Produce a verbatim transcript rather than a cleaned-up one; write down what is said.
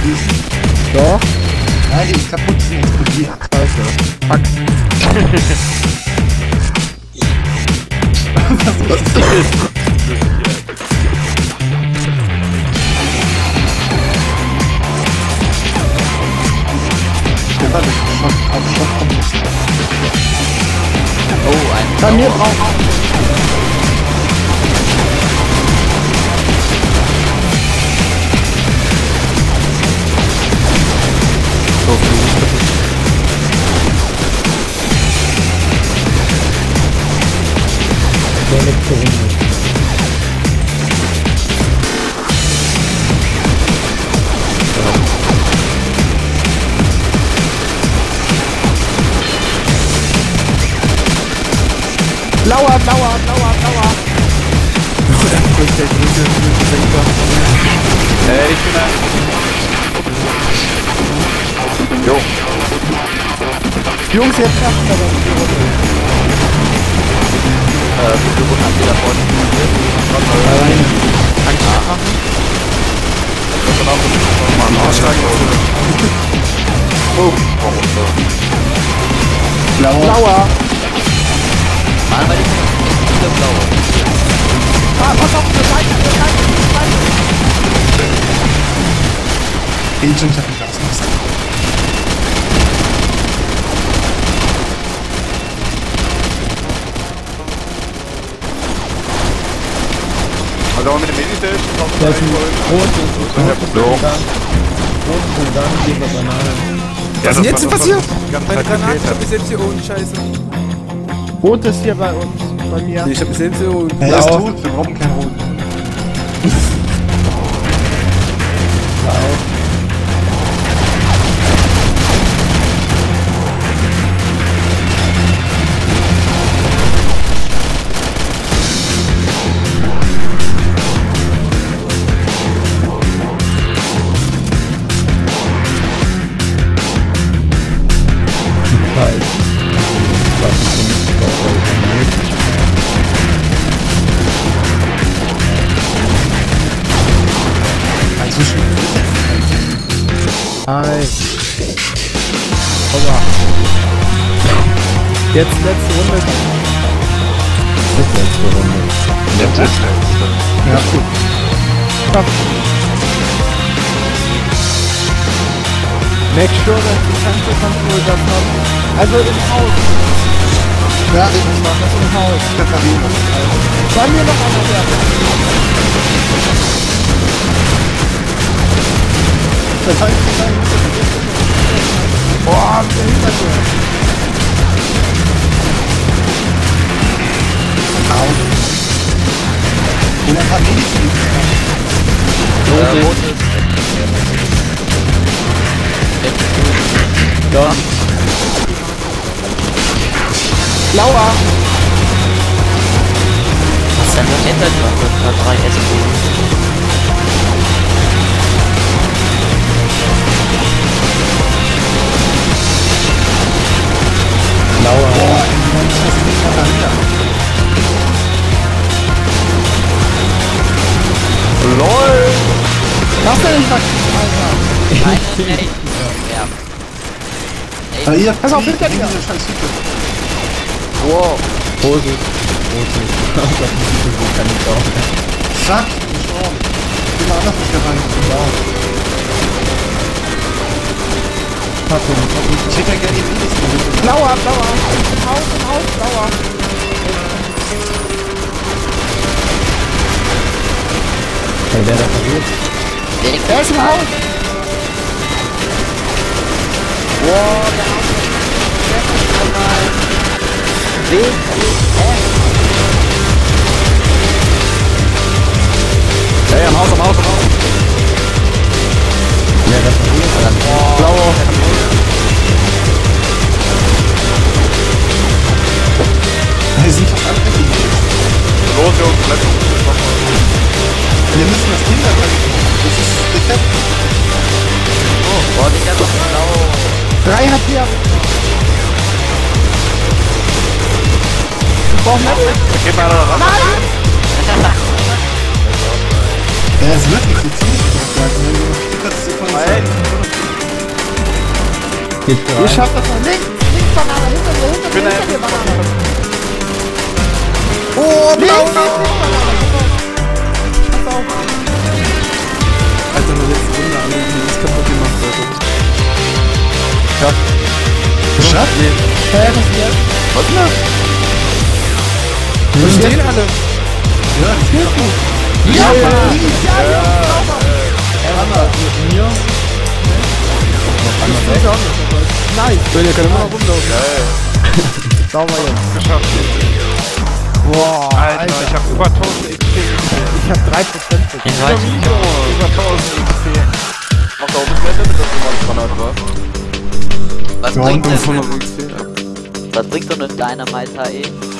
schießen. Doch. Nein, die ist kaputt, die explodiert. Scheiße. Fuck. Was ist das? Stefan ist Schock, auf Schock kommt nicht. Oh, ein Bei mir braucht so viel. der letzte Runde. Blauer, blauer, blauer, blauer. Äh, ich bin da. Jo. Jungs, jetzt schaffen wir das die Runde. Äh, wie viele Runden habt ihr davon? Alleine. Kann ich ah. machen? Das ist auch mal ein Aussteigen. Oh, Blauer. Blauer. Mann, weil ich viele blaue. Ah, pass auf, zur Seite, zur Seite, zur Seite. Agent hat mich ausgelassen. Also auch mit dem Meditation kommt Da ist ein rotes, so. rotes und dann gehen wir Bananen. Was ist denn jetzt passiert? Meine Granate, ich hab bis jetzt hier unten, scheiße. Rot ist hier bei uns, bei mir. Ich hab bis jetzt hier unten. Er ist tot, wir brauchen keinen Rot. Hi. Aua. Jetzt letzte Runde. Jetzt letzte Runde. Jetzt ist letzte. Ja, gut. Komm. Make sure, dass die ganze Kontrolle das hat. Also im Haus. Ja, ich mach das im Haus. Präparieren. Bei mir noch einer der. Das heißt, das heißt, Boah, der Hintergrund. Au. Und ein paar Medizin. Äh, rot ist. Ja. Blauer. Was ist denn das hinter drei S P? Blauer. Boah, ey, Mensch, das ist nicht mehr. LOL! Mach doch nicht was, Alter. Nein, nein, Da ihr Pass auf, hinter dir. diese scheiß Hütte. wow. Vorsicht. Vorsicht. Das ist nicht so gut, kann ich auch. Fuck, ich bin gestorben. Ich bin mal anders nicht rein. Wow. Ich hätte ja gerne die Medizin. Blauer, blauer. Im Haus, im Haus, blauer. Hey, der da verliert. Der ist im Haus. Wow, der Haus ist einmal. W, F. Hey, am Haus, am Haus, am Haus. Ja, das verliert. Wow. Blauer. Wir sind fast alle weg. Los, Jungs, let's go. Wir müssen das Kind erreichen. Das ist defekt. Oh, boah, ich hab doch blau. Drei hat hier. Wir brauchen Level. Geht mal da ran. Er ist wirklich so ziemlich. Das ist voll. Geht rein. Ihr schafft das noch nicht. Links Banane, hinter dir, hinter dir, hinter dir Banane. Oh, Links, blau! links, links Banane, pass auf. Alter, in der letzten Runde alle, die ist kaputt gemacht, Leute. Geschafft? Hä, was ist jetzt? Was denn das? Wir stehen alle. Ja, das geht gut. Ja, ja, ja, Mir? nice. So, ihr könnt immer noch rumlaufen. Geil. Sauber jetzt. Geschafft. Boah, Alter, Alter. ich hab über tausend X P gekriegt. Ich hab drei Prozent Ich weiß nicht. Über tausend X P. Macht auch nicht mehr damit, dass du mal Granat warst. Was Ja, bringt und denn, fünfhundert X P. was bringt denn ein Dynamite H E?